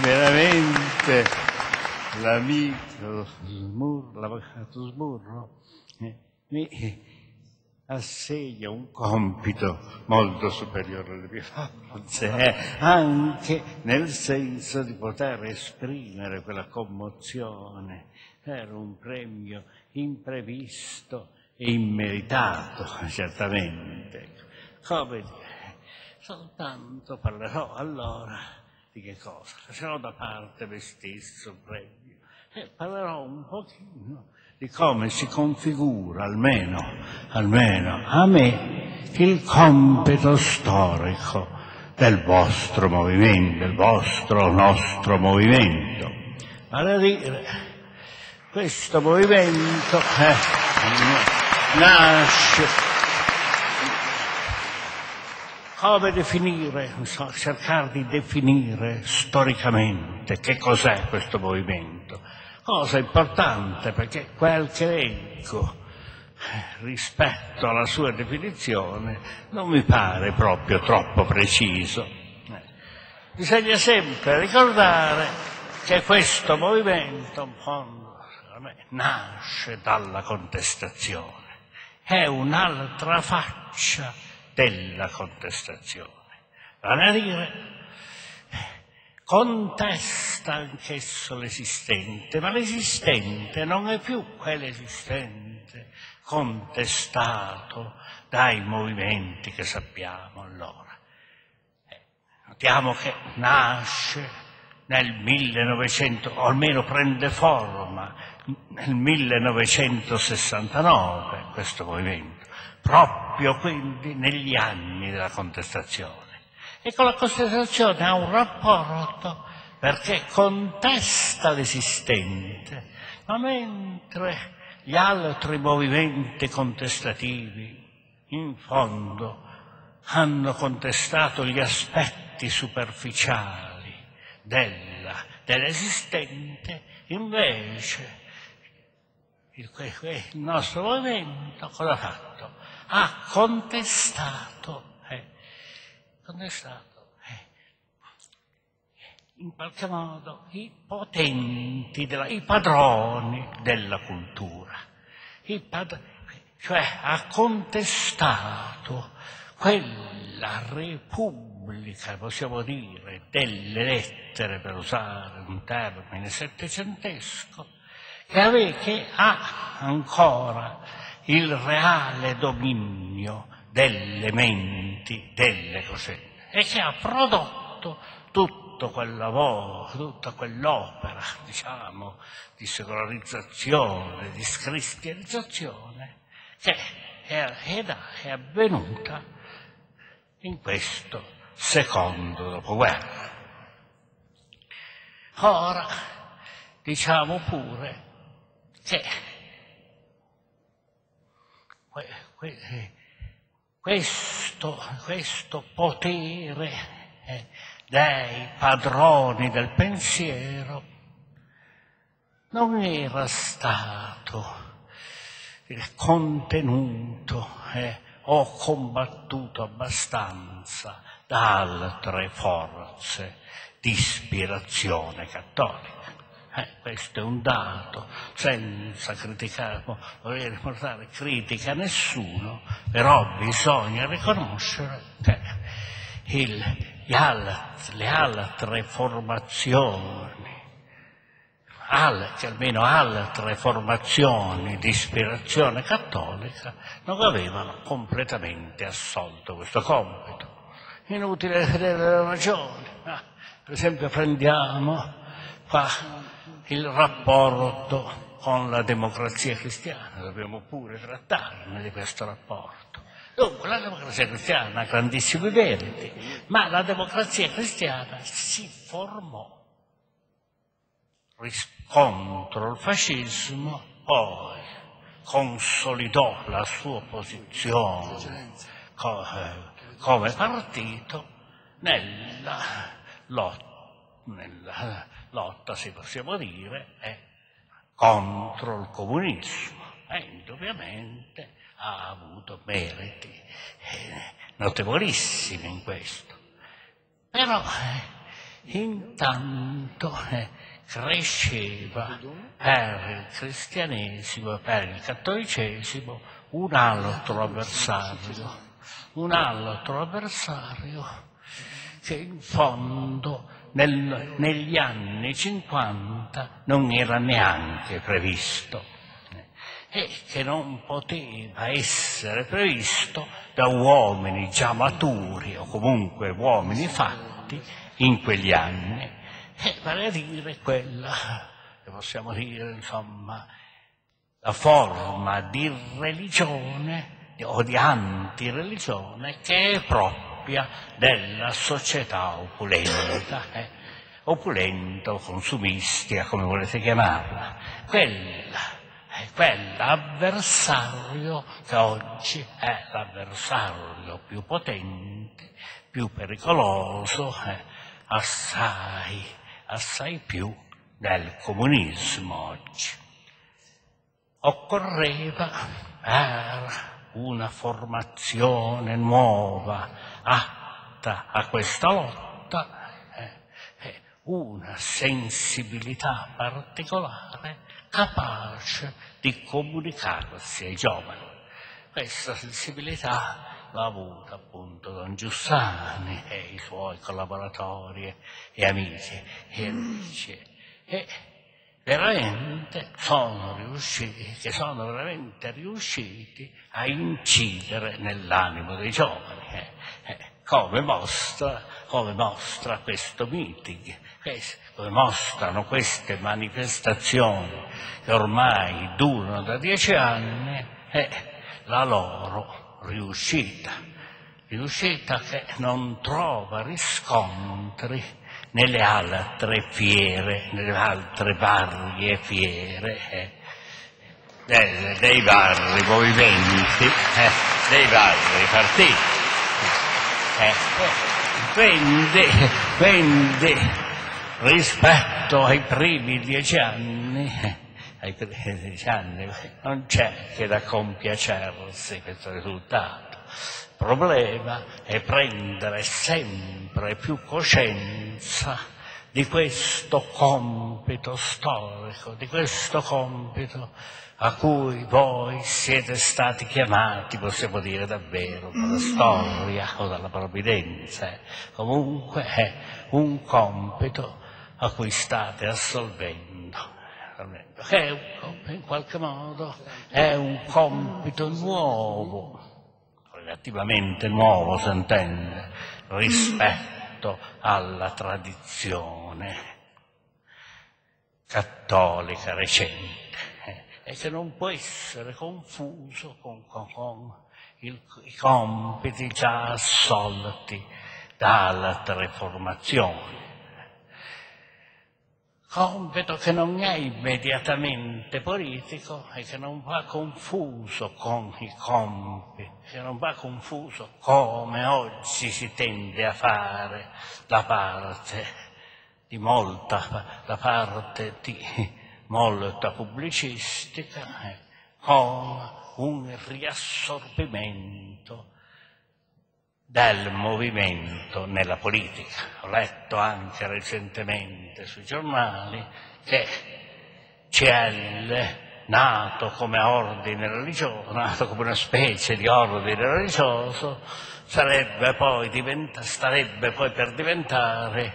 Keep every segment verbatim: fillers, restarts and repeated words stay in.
veramente l'amico Smurro, l'avvocato Smurro, eh, mi assegna un compito molto superiore alle mie forze, eh, anche nel senso di poter esprimere quella commozione per un premio imprevisto e immeritato, certamente. Come dire, soltanto parlerò allora di che cosa? Lascerò da parte me stesso il premio e parlerò un pochino di come si configura, almeno, almeno a me, il compito storico del vostro movimento, del vostro nostro movimento. Vale a dire, questo movimento eh, nasce. Come definire, so, cercare di definire storicamente che cos'è questo movimento? Cosa importante, perché quel che leggo rispetto alla sua definizione non mi pare proprio troppo preciso. Bisogna sempre ricordare che questo movimento in fondo nasce dalla contestazione, è un'altra faccia della contestazione, vale a dire contesta anch'esso l'esistente, ma l'esistente non è più quell'esistente contestato dai movimenti che sappiamo allora. Notiamo che nasce nel millenovecento, o almeno prende forma nel millenovecentosessantanove questo movimento, proprio quindi negli anni della contestazione. E con la contestazione ha un rapporto perché contesta l'esistente, ma mentre gli altri movimenti contestativi in fondo hanno contestato gli aspetti superficiali della, dell'esistente, invece il, il nostro movimento cosa ha fatto? Ha contestato, eh, contestato eh, in qualche modo i potenti, della, i padroni della cultura, i pad- cioè ha contestato quella repubblica, possiamo dire, delle lettere, per usare un termine settecentesco, che, ave, che ha ancora il reale dominio delle menti, delle cosette, e che ha prodotto tutto quel lavoro, tutta quell'opera, diciamo, di secolarizzazione, di scristianizzazione, che è, è, è avvenuta in questo secondo dopoguerra. Ora, diciamo pure che questo, questo potere eh, dei padroni del pensiero non era stato eh, contenuto eh, o combattuto abbastanza da altre forze di ispirazione cattolica. Eh, questo è un dato, senza criticare, voler portare critica a nessuno, però bisogna riconoscere che il, gli alt, le altre formazioni, altre, almeno altre formazioni di ispirazione cattolica non avevano completamente assolto questo compito. Inutile vedere le ragioni. Ah, per esempio prendiamo qua il rapporto con la democrazia cristiana, dobbiamo pure trattarne di questo rapporto. Dunque, la democrazia cristiana ha grandissimi meriti, ma la democrazia cristiana si formò contro il fascismo, poi consolidò la sua posizione come partito nella lotta, nella lotta, se possiamo dire, eh, contro il comunismo, e indubbiamente ha avuto meriti eh, notevolissimi in questo. Però eh, intanto eh, cresceva per il cristianesimo, per il cattolicesimo, un altro avversario, un altro avversario che in fondo nel, negli anni cinquanta non era neanche previsto e che non poteva essere previsto da uomini già maturi o comunque uomini fatti in quegli anni, e vale a dire quella che possiamo dire, insomma, la forma di religione o di antireligione che è propria della società opulenta, eh? opulenta o consumistica, come volete chiamarla, quella è quell'avversario che oggi è l'avversario più potente, più pericoloso, eh, assai, assai più del comunismo oggi. Occorreva per una formazione nuova, atta a questa lotta, eh, eh, una sensibilità particolare capace di comunicarsi ai giovani. Questa sensibilità l'ha avuta appunto Don Giussani e i suoi collaboratori e amici e amici. E veramente sono riusciti, che sono veramente riusciti a incidere nell'animo dei giovani, eh, eh, come mostra, come mostra questo meeting, come mostrano queste manifestazioni che ormai durano da dieci anni, e la loro riuscita, riuscita che non trova riscontri nelle altre fiere, nelle altre varie fiere eh, dei, dei vari movimenti, eh, dei vari partiti. Eh, quindi, quindi, rispetto ai primi dieci anni, eh, ai primi dieci anni non c'è che da compiacersi questo risultato. Il problema è prendere sempre più coscienza di questo compito storico, di questo compito a cui voi siete stati chiamati, possiamo dire davvero, dalla storia o dalla provvidenza. Comunque è un compito a cui state assolvendo, che è un, in qualche modo è un compito nuovo, relativamente nuovo, si intende, rispetto alla tradizione cattolica recente, eh, e che non può essere confuso con, con, con il, i compiti già assolti da altre formazioni. Compito che non è immediatamente politico e che non va confuso con i compiti, che non va confuso come oggi si tende a fare da parte di molta, da parte di molta pubblicistica, eh, con un riassorbimento del movimento nella politica. Ho letto anche recentemente sui giornali che C L, nato come ordine religioso, nato come una specie di ordine religioso, sarebbe poi diventa, starebbe poi per diventare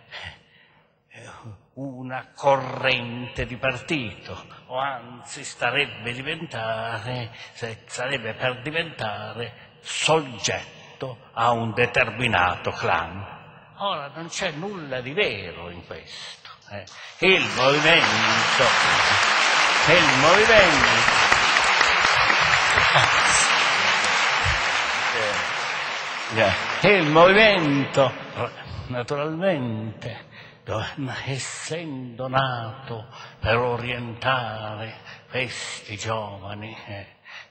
una corrente di partito, o anzi starebbe diventare, sarebbe per diventare soggetto a un determinato clan. Ora non c'è nulla di vero in questo. Eh. Il movimento, il movimento, eh, il movimento, naturalmente, essendo nato per orientare questi giovani, eh,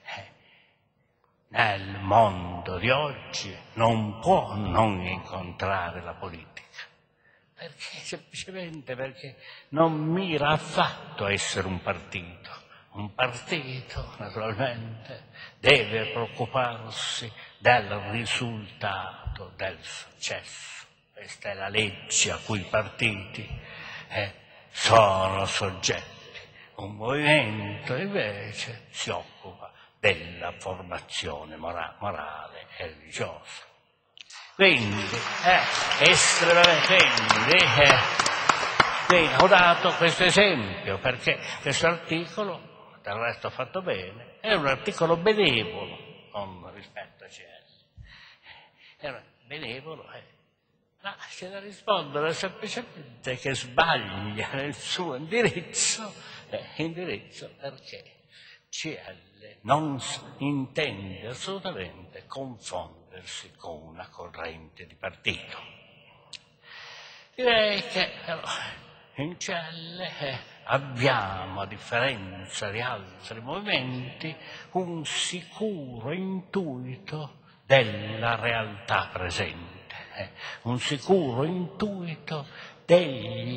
nel mondo di oggi non può non incontrare la politica, perché semplicemente perché non mira affatto a essere un partito. Un partito, naturalmente, deve preoccuparsi del risultato, del successo. questa è la legge a cui i partiti eh, sono soggetti. Un movimento invece si occupa della formazione mora- morale e religiosa. Quindi, eh, estremamente, quindi, eh, quindi ho dato questo esempio perché questo articolo, del resto fatto bene, è un articolo benevolo, non rispetto a C S. È un benevolo, eh. Ma c'è da rispondere semplicemente che sbaglia nel suo indirizzo, eh, indirizzo perché C L non intende assolutamente confondersi con una corrente di partito. Direi che però, in C L eh, abbiamo, a differenza di altri movimenti, un sicuro intuito della realtà presente, eh, un sicuro intuito degli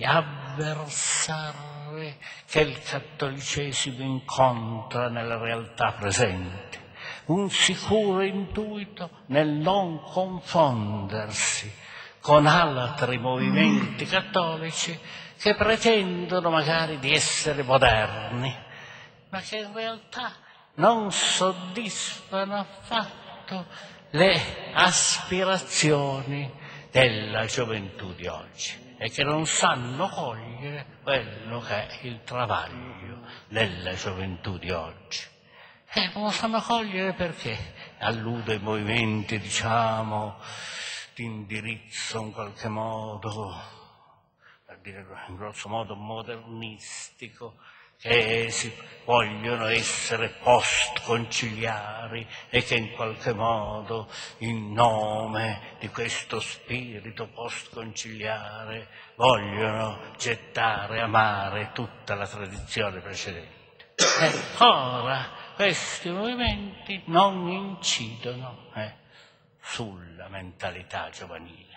avversari che il cattolicesimo incontra nella realtà presente, un sicuro intuito nel non confondersi con altri movimenti cattolici che pretendono magari di essere moderni, ma che in realtà non soddisfano affatto le aspirazioni della gioventù di oggi e che non sanno cogliere quello che è il travaglio della gioventù di oggi. E non lo sanno cogliere perché alludo ai movimenti, diciamo, di indirizzo in qualche modo, per dire in grosso modo modernistico, che si vogliono essere post-conciliari e che in qualche modo, in nome di questo spirito post-conciliare, vogliono gettare a mare tutta la tradizione precedente. E ora questi movimenti non incidono eh, sulla mentalità giovanile.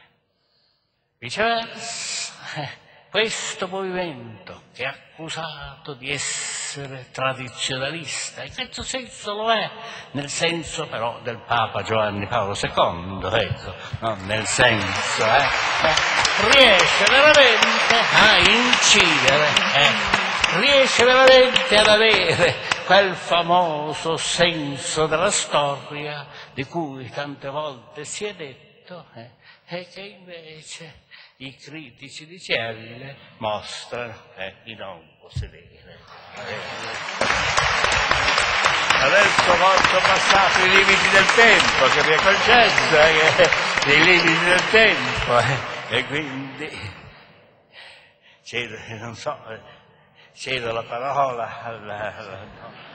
Viceversa, eh, questo movimento che è accusato di essere tradizionalista, in questo senso lo è, nel senso però del Papa Giovanni Paolo secondo, ecco, non nel senso, eh, eh, riesce veramente a incidere, eh, riesce veramente ad avere quel famoso senso della storia di cui tante volte si è detto, eh, e che invece i critici di C L mostrano eh, di non possedere. Adesso molto passato i limiti del tempo, che mi è concesso, eh, che, i limiti del tempo, eh, e quindi cedo, non so, cedo la parola alla, alla,